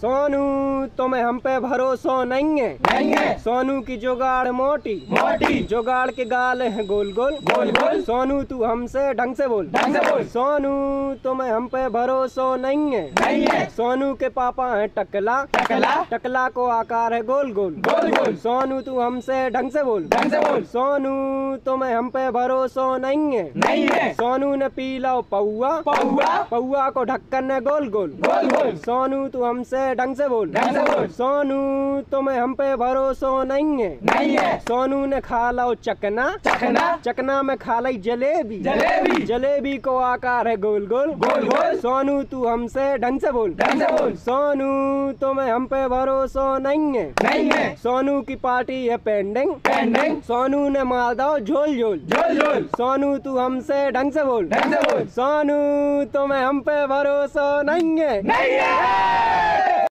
सोनू तुम्हें हम पे भरोसा नहीं है। नहीं है। सोनू की जुगाड़ मोटी मोटी। जुगाड़ के गाल है गोल गोल। गोल गोल। सोनू तू हमसे ढंग से बोल। ढंग से बोल। सोनू तुम्हें हम पे भरोसा नहीं है। नहीं है। सोनू के पापा है टकला। टकला। टकला को आकार है गोल गोल। गोल गोल। सोनू तू हमसे ढंग से बोल। ढंग से बोल। सोनू तुम्हें हम पे भरोसा नहीं है। नहीं है। सोनू ने पी लो पौआ। पौआ। पौआ को ढक्कन है गोल गोल। गोल गोल। सोनू तू हमसे ढंग से बोल। ढंग से बोल। सोनू तुम्हें हम पे भरोसा नहीं है। नहीं है। सोनू ने खा लो चकना। चकना। चकना में खा ली जलेबी। जलेबी। जलेबी को आकार है गोल गोल। गोल गोल। सोनू तू हमसे ढंग से बोल। ढंग से बोल। सोनू तुम्हें हम पे भरोसा नहीं है। नहीं है। सोनू की पार्टी है पेंडिंग। पेंडिंग। सोनू ने मार दो झोल झोल। झोल झोल। सोनू तू हमसे ढंग से बोल। ढंग से बोल। सोनू तुम्हें हम पे भरोसा नहीं है। नहीं है।